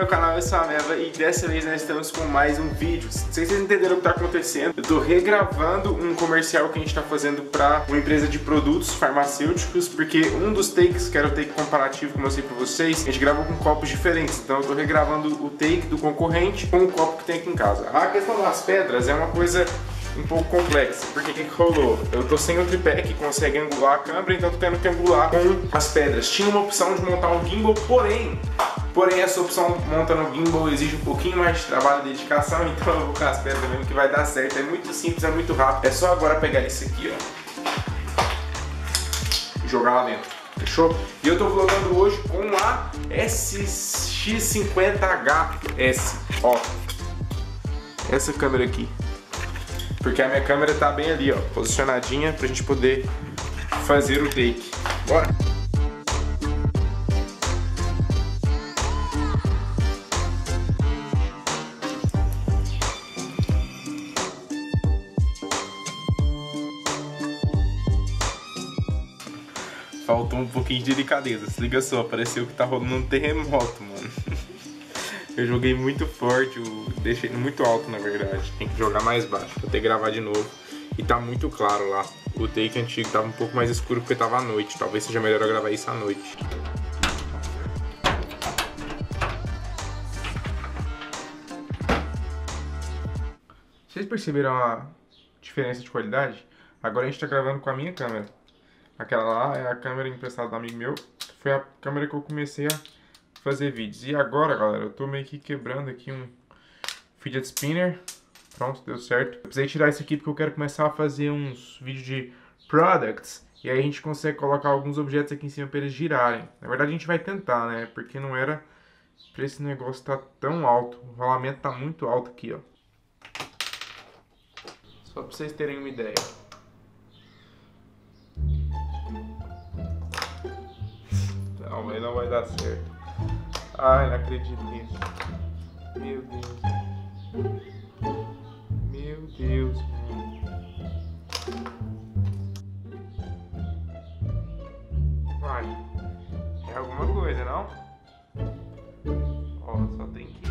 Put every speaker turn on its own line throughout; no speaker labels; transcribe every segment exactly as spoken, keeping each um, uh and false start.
meu canal, eu sou a Meva e dessa vez nós estamos com mais um vídeo. Não sei se vocês entenderam o que está acontecendo. Eu tô regravando um comercial que a gente está fazendo para uma empresa de produtos farmacêuticos, porque um dos takes, que era o take comparativo que eu mostrei para vocês, a gente gravou com copos diferentes. Então eu tô regravando o take do concorrente com o copo que tem aqui em casa. A questão das pedras é uma coisa um pouco complexa, porque o que, que rolou? Eu tô sem o tripé que consegue angular a câmera, então tô tendo que angular com as pedras. Tinha uma opção de montar um gimbal, porém Porém, essa opção monta no gimbal exige um pouquinho mais de trabalho e dedicação, então eu vou com as pedras mesmo que vai dar certo. É muito simples, é muito rápido. É só agora pegar isso aqui, ó, e jogar lá dentro, fechou? E eu tô vlogando hoje com a S X cinquenta H S, ó, essa câmera aqui. Porque a minha câmera tá bem ali, ó, posicionadinha pra gente poder fazer o take. Bora! Faltou um pouquinho de delicadeza, se liga só, pareceu que tá rolando um terremoto, mano. Eu joguei muito forte, eu deixei muito alto na verdade, tem que jogar mais baixo, vou ter que gravar de novo. E tá muito claro lá, o take antigo tava um pouco mais escuro porque tava à noite, talvez seja melhor eu gravar isso à noite. Vocês perceberam a diferença de qualidade? Agora a gente tá gravando com a minha câmera. Aquela lá é a câmera emprestada do amigo meu. Foi a câmera que eu comecei a fazer vídeos. E agora, galera, eu tô meio que quebrando aqui um fidget spinner. Pronto, deu certo. Eu precisei tirar isso aqui porque eu quero começar a fazer uns vídeos de products. E aí a gente consegue colocar alguns objetos aqui em cima para eles girarem. Na verdade a gente vai tentar, né? Porque não era pra esse negócio estar tão alto. O rolamento tá muito alto aqui, ó. Só pra vocês terem uma ideia. Não, mas não vai dar certo. Ai, não acredito nisso. Meu Deus. Meu Deus, mano. Vai. É alguma coisa, não? Ó, só tem que...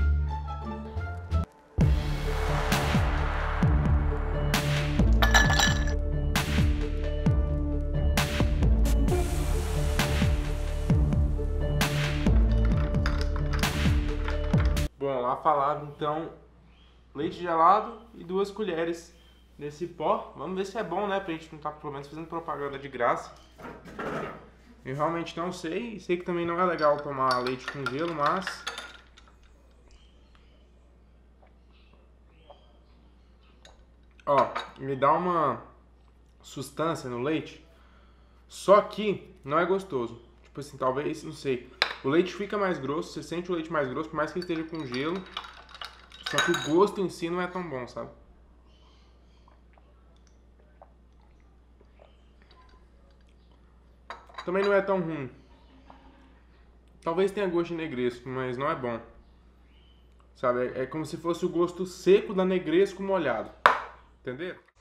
Bom, lá falado então, leite gelado e duas colheres desse pó. Vamos ver se é bom, né? Pra gente não estar pelo menos fazendo propaganda de graça. Eu realmente não sei. Sei que também não é legal tomar leite com gelo, mas... Ó, me dá uma sustância no leite. Só que não é gostoso. Tipo assim, talvez, não sei. O leite fica mais grosso, você sente o leite mais grosso, por mais que ele esteja com gelo. Só que o gosto em si não é tão bom, sabe? Também não é tão ruim. Talvez tenha gosto de negresco, mas não é bom. Sabe? É, é como se fosse o gosto seco da negresco molhado. Entenderam?